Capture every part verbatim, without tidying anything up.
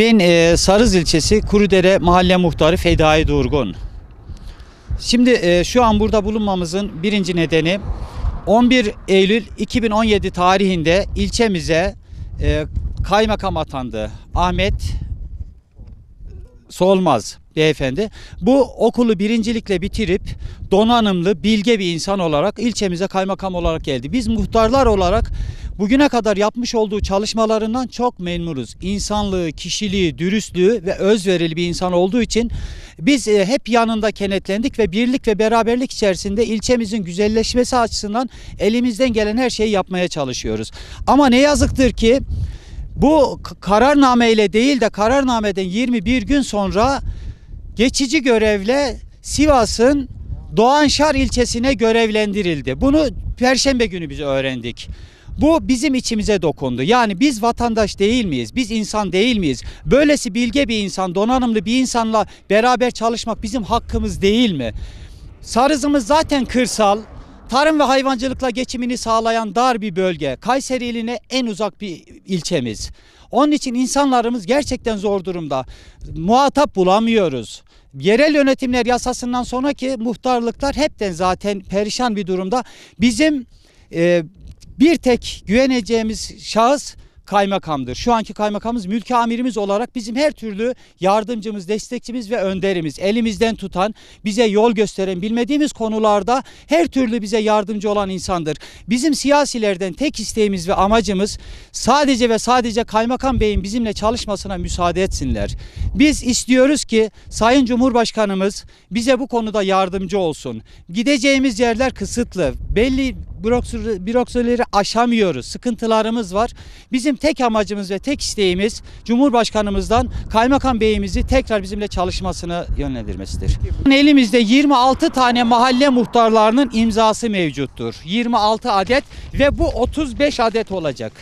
Ben e, Sarız ilçesi Kurudere Mahalle Muhtarı Fedai Durgun. Şimdi e, şu an burada bulunmamızın birinci nedeni on bir Eylül iki bin on yedi tarihinde ilçemize e, kaymakam atandı Ahmet Solmaz beyefendi. Bu okulu birincilikle bitirip donanımlı, bilge bir insan olarak ilçemize kaymakam olarak geldi. Biz muhtarlar olarak bugüne kadar yapmış olduğu çalışmalarından çok memnunuz. İnsanlığı, kişiliği, dürüstlüğü ve özverili bir insan olduğu için biz e, hep yanında kenetlendik ve birlik ve beraberlik içerisinde ilçemizin güzelleşmesi açısından elimizden gelen her şeyi yapmaya çalışıyoruz. Ama ne yazıktır ki bu kararname ile değil de kararnameden yirmi bir gün sonra geçici görevle Sivas'ın Doğanşar ilçesine görevlendirildi. Bunu Perşembe günü biz öğrendik. Bu bizim içimize dokundu. Yani biz vatandaş değil miyiz? Biz insan değil miyiz? Böylesi bilge bir insan, donanımlı bir insanla beraber çalışmak bizim hakkımız değil mi? Sarızımız zaten kırsal. Tarım ve hayvancılıkla geçimini sağlayan dar bir bölge. Kayseri iline en uzak bir ilçemiz. Onun için insanlarımız gerçekten zor durumda. Muhatap bulamıyoruz. Yerel yönetimler yasasından sonraki muhtarlıklar hepten zaten perişan bir durumda. Bizim e, bir tek güveneceğimiz şahıs kaymakamdır. Şu anki kaymakamımız mülki amirimiz olarak bizim her türlü yardımcımız, destekçimiz ve önderimiz. Elimizden tutan, bize yol gösteren, bilmediğimiz konularda her türlü bize yardımcı olan insandır. Bizim siyasilerden tek isteğimiz ve amacımız sadece ve sadece kaymakam beyin bizimle çalışmasına müsaade etsinler. Biz istiyoruz ki Sayın Cumhurbaşkanımız bize bu konuda yardımcı olsun. Gideceğimiz yerler kısıtlı. Belli bürokrasileri aşamıyoruz. Sıkıntılarımız var. Bizim tek amacımız ve tek isteğimiz Cumhurbaşkanımızdan kaymakam beyimizi tekrar bizimle çalışmasını yönlendirmesidir. Elimizde yirmi altı tane mahalle muhtarlarının imzası mevcuttur. yirmi altı adet ve bu otuz beş adet olacak.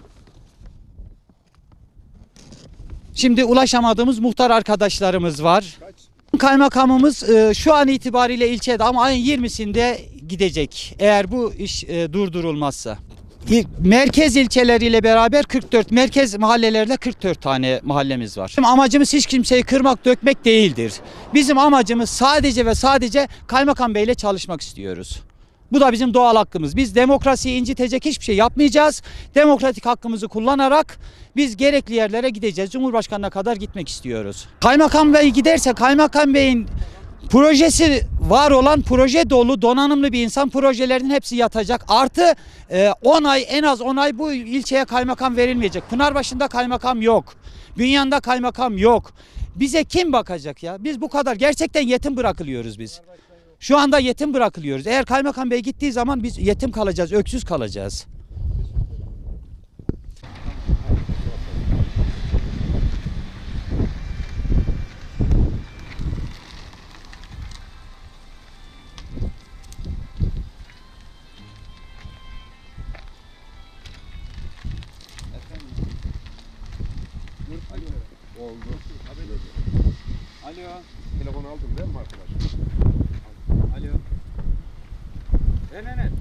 Şimdi ulaşamadığımız muhtar arkadaşlarımız var. Kaymakamımız e, şu an itibariyle ilçede ama ayın yirmisinde gidecek eğer bu iş e, durdurulmazsa. Merkez ilçeleriyle beraber kırk dört, merkez mahallelerle kırk dört tane mahallemiz var. Bizim amacımız hiç kimseyi kırmak, dökmek değildir. Bizim amacımız sadece ve sadece kaymakam beyle çalışmak istiyoruz. Bu da bizim doğal hakkımız. Biz demokrasiyi incitecek hiçbir şey yapmayacağız. Demokratik hakkımızı kullanarak biz gerekli yerlere gideceğiz. Cumhurbaşkanına kadar gitmek istiyoruz. Kaymakam bey giderse kaymakam beyin projesi var olan proje dolu donanımlı bir insan, projelerin hepsi yatacak. Artı on ay, en az on ay bu ilçeye kaymakam verilmeyecek. Pınarbaşı'nda kaymakam yok. Bünyan'da kaymakam yok. Bize kim bakacak ya? Biz bu kadar gerçekten yetim bırakılıyoruz biz. Şu anda yetim bırakılıyoruz. Eğer kaymakam bey gittiği zaman biz yetim kalacağız, öksüz kalacağız. Oldu. Alo. Telefonu aldım değil mi arkadaş? Alo. Ne ne ne?